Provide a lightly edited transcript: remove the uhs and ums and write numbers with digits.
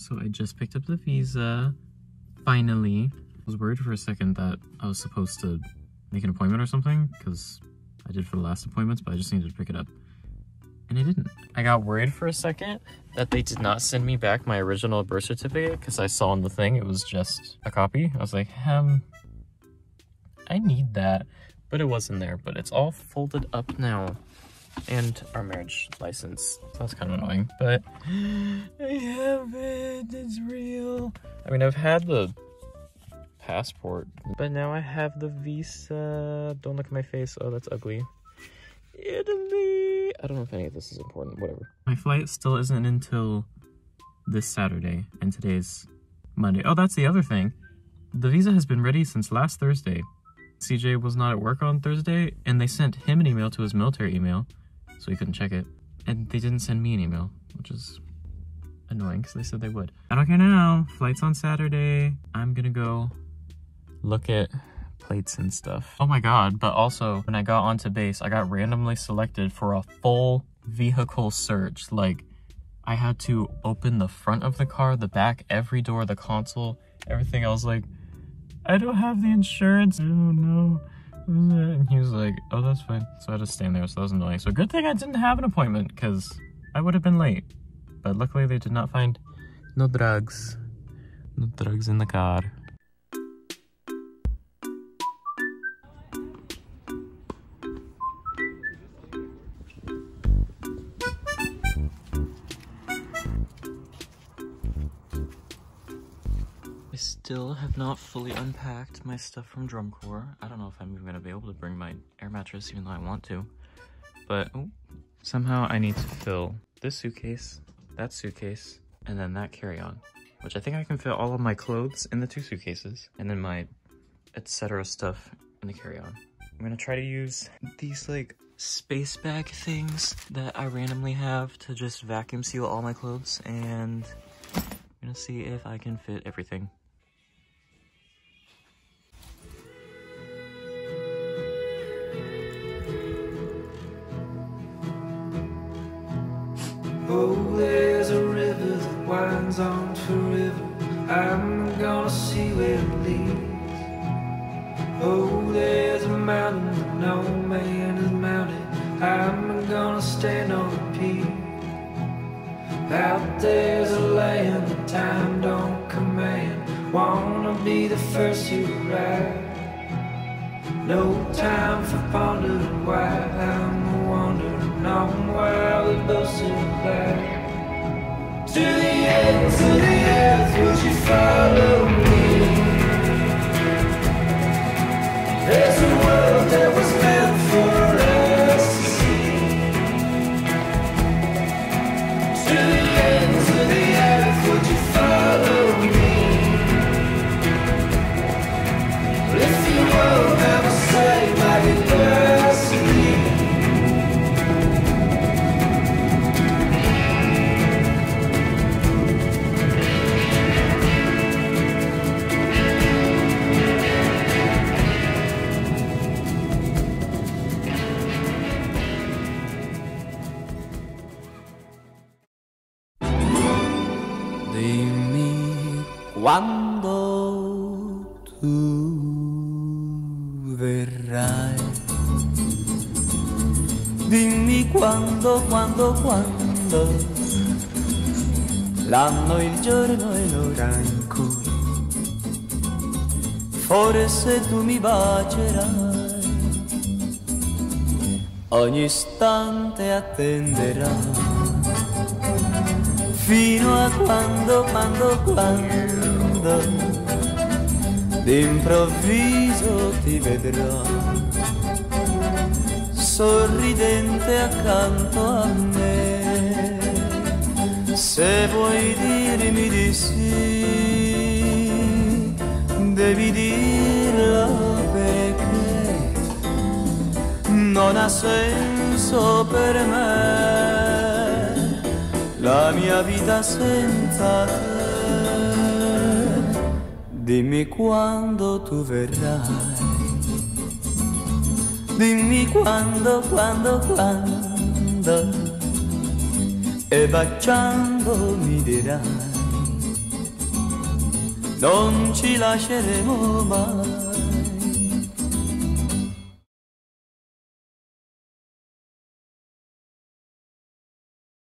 So I just picked up the visa, finally. I was worried for a second that I was supposed to make an appointment or something, because I did for the last appointments, but I just needed to pick it up. And I didn't. I got worried for a second that they did not send me back my original birth certificate, because I saw in the thing it was just a copy. I was like, I need that. But it wasn't there, but it's all folded up now. And our marriage license. That's kind of annoying, but I have it. It's real. I mean, I've had the passport, but now I have the visa. Don't look at my face. Oh, that's ugly. Italy. I don't know if any of this is important. Whatever. My flight still isn't until this Saturday, and today's Monday. Oh, that's the other thing. The visa has been ready since last Thursday. CJ was not at work on Thursday, and they sent him an email to his military email, so he couldn't check it. And they didn't send me an email, which is annoying because they said they would. I don't care now. Flight's on Saturday. I'm gonna go look at plates and stuff. Oh my god, but also when I got onto base, I got randomly selected for a full vehicle search. Like, I had to open the front of the car, the back, every door, the console, everything. I was like, I don't have the insurance. I don't know. And he was like, oh, that's fine. So I had to stand there, so that was annoying. So good thing I didn't have an appointment, because I would have been late. But luckily they did not find no drugs. No drugs in the car. I still have not fully unpacked my stuff from drum corps. I don't know if I'm even gonna be able to bring my air mattress, even though I want to. But somehow I need to fill this suitcase, that suitcase, and then that carry-on, which I think I can fit all of my clothes in the 2 suitcases, and then my etc. stuff in the carry-on. I'm gonna try to use these like space bag things that I randomly have to just vacuum seal all my clothes, and I'm gonna see if I can fit everything. Oh, there's a river that winds on forever. I'm gonna see where it leads. Oh, there's a mountain that no man has mounted. I'm gonna stand on the peak. Out there's a land that time don't command. Wanna be the first to arrive. No time for pondering why I'm wandering on while we both survive. To the ends of the earth, would you follow me? There's a world that was meant for us to see. To the ends of the earth, would you follow me? If you won't ever say my goodbyes to me. Dimmi quando tu verrai. Dimmi quando l'anno, il giorno e l'ora in cui forse tu mi bacerai. Ogni istante attenderai fino a quando d'improvviso ti vedrò sorridente accanto a me. Se vuoi dirmi di sì, devi dirlo perché non ha senso per me la mia vita senza te. Dimmi quando tu verrai. Dimmi quando, e baciando mi dirai non ci lasceremo mai.